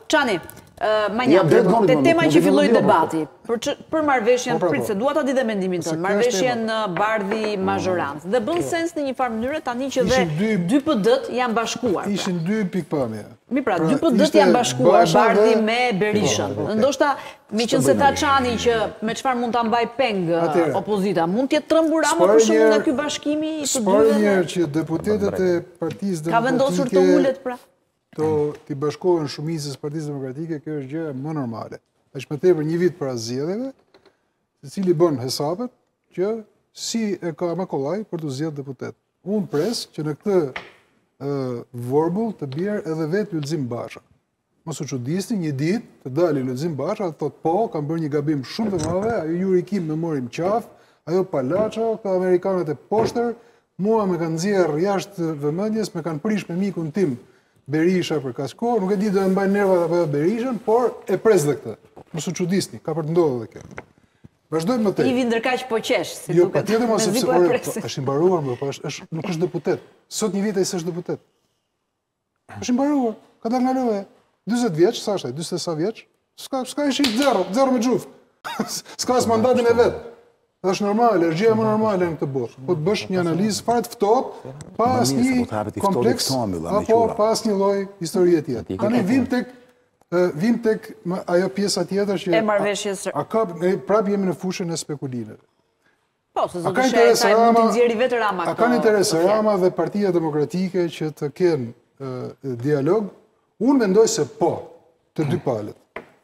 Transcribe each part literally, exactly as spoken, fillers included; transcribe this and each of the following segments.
Çani, Manjat, te tema që filloi debati, për marrëveshjen, prit se dua ta di dhe mendimin tënd, marrëveshjen Bardhi Mazhoranc. Dhe bën sens në një farë mënyrë tani që dhe dy P D-t janë bashkuar. Ishin dy pikpamje. Mi pra, dy P D-t janë bashkuar, Bardhi me Berishën. Ndoshta, mi qënë se ta Çani që me çfarë mund ta mbaj peng opozita, mund t'jetë trembur Rama për shembull nga ky bashkimi i të dyve. S'para njerë që deputetet e Partisë Demokratike ka vendosur të ulet pra. To t'i bashkohen shumicës Partisë Demokratike, kjo është gjë më normale. Është më tepër një vit para zgjedhjeve, i cili bën hesabet që si e ka më kollaj për të zgjedhur deputet. Unë pres që në këtë vorbull të bjerë edhe vetë Lulzim Basha. Mos u çuditni një ditë të dalë Lulzim Basha dhe thotë po, kam bërë një gabim shumë të madh, ajo Juri Kim më mori në qafë, ajo Palaço, ka amerikanët e poshtër, mua më kanë nxjerr jashtë vëmendjes, më kanë prish me mikun tim Berisha për kaq kohë, nuk e di do e mbaj nervat apo Berishën, por e pres dhe këtë. Mos u çuditni, ka për të ndodhur edhe kjo. Vazhdojmë më tej. I vin ndërkaq po qesh, si jo, duket. Jo, patjetër mos e është i mbaruar, më po është nuk është deputet. Sot një vit ai s'është deputet. Është i mbaruar, ka dalë nga loja. dyzet vjeç, sa është ai? dyzet sa vjeç? S'ka s'ka ishi zero, zero me xhuf. S'ka as mandatin e vet. Është normale, është gjëja më normale në këtë botë. Po të bësh një analizë fare të ftohtë, pa asnjë kompleks apo pa asnjë lloj historie tjetër. Tani vim tek vim tek ajo pjesa tjetër që e marrëveshjes. A ka prapë jemi në fushën e spekulimeve. Po, se zotë shajta mund të nxjerrë vetë Rama. A kanë interes Rama dhe Partia Demokratike që të kenë dialog? Unë mendoj se po, të dy palët.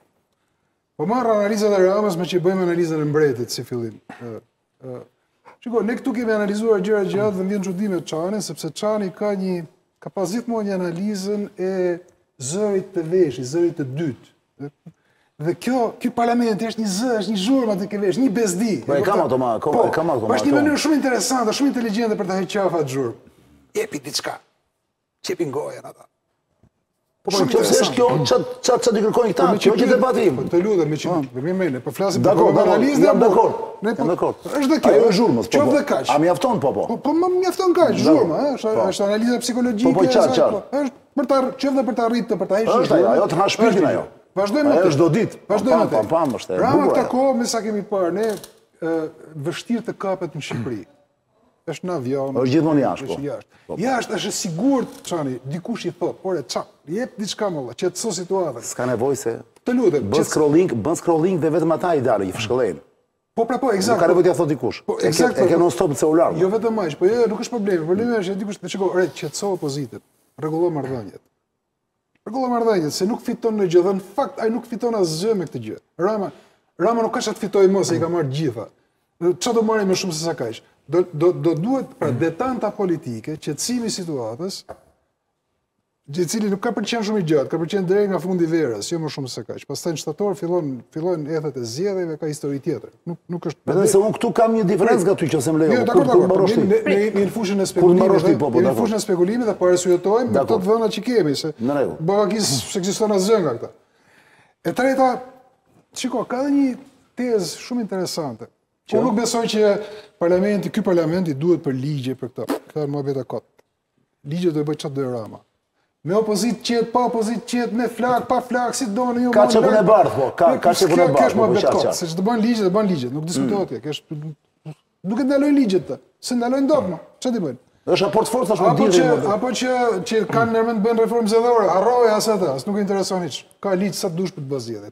Po marrë analizat e Ramës me që i bëjmë analizat e mbretit si fillim. Shiko, ne këtu kemi analizuar gjëra gjatë dhe më vjen çudim me Çanin, sepse Çani ka një ka pas gjithmonë një analizën e zërit të veshit, zërit të dytë. Dhe kjo, ky parlament është një zë, është një zhurmë atë ke vesh, një bezdi. Po e kam ato ma, e kam ato ma. Është një mënyrë shumë interesante, shumë inteligjente për ta hequr qafa atë zhurmë. Jepi diçka. Çepi gojën ata. Po që pëse është kjo, që të kërkojnë këta, kjo që debatim. Të lutem, me që me mene, po flasim për analizë dhe jam dakord. Jam dakord. Është dhe kjo. Ajo është zhurmës, po. Qoftë dhe kaq. A mjafton po po? Po më mjafton kaq, zhurmë, ëh, është analiza psikologjike. Po po qartë, qartë. Është për ta qoftë për ta arritur, për ta hequr. Është ajo, ajo të ha shpirtin ajo. Vazhdojmë. Ajo është çdo ditë. Vazhdojmë. Pam pam është e bukur. Rama këtë kohë me sa kemi parë ne vështirë të kapet në Shqipëri. Është në avion. Është gjithmonë jashtë, po. Jashtë. Jashtë është e sigurt, Çani, dikush i thot, "Ore, ça, jep diçka më valla, qetëso situatën." S'ka nevojë se. Të lutem. Bën scrolling, bën scrolling dhe vetëm ata i dalin, i fshkëllejnë. Po pra po, eksakt. Nuk ka nevojë t'ia thot dikush. E ke e ke non stop në celular. Jo vetëm aq, po jo, nuk është problemi. Problemi është që dikush të shikoj, "Ore, qetëso opozitën. Rregullo marrëdhëniet." Rregullo marrëdhëniet, se nuk fiton në gjë, dhe në fakt ai nuk fiton asgjë me këtë gjë. Rama, Rama nuk ka çat fitojë më se i ka marrë gjitha. Çfarë do marrim më shumë se sa kaq? Do, do, do duhet pra detanta politike, qetësimi i situatës, i cili nuk ka përqen shumë i gjatë, ka përqen deri nga fundi verës, jo më shumë se kaq. Pastaj në shtator fillon fillojnë ethet e zgjedhjeve, ka histori tjetër. Nuk nuk është. Vetëm se unë këtu kam një diferencë nga ty që se më lejo. Jo, dakor, dakor. Ne ne në fushën e spekulimit. Në fushën e spekulimit dhe po arsyetojmë me këto vëna që kemi se Ballakis ekziston asgjë nga këta. E treta, shiko, ka një tezë shumë interesante. Unë nuk besoj që parlamenti, ky parlamenti duhet për ligje për këtë. Këtë më vetë kot. Ligje do të bëj çfarë do Rama. Me opozit qet, pa opozit qet, me flak, pa flak, si doni ju. Ka çepun e bardh, po, ka ka çepun e bardh. Po vetë kot, se të bën ligje, të bën ligje, nuk diskutohet kjo. Kjo nuk e ndalojnë ligjet të. Se ndalojnë dogma. Çfarë ti bën? Është aport fort tash me Apo ditë. që apo që që kanë ndërmend bën reformë zgjedhore, harroj as ata, as nuk e intereson hiç. Ka ligj sa dush për të bëzjedhje.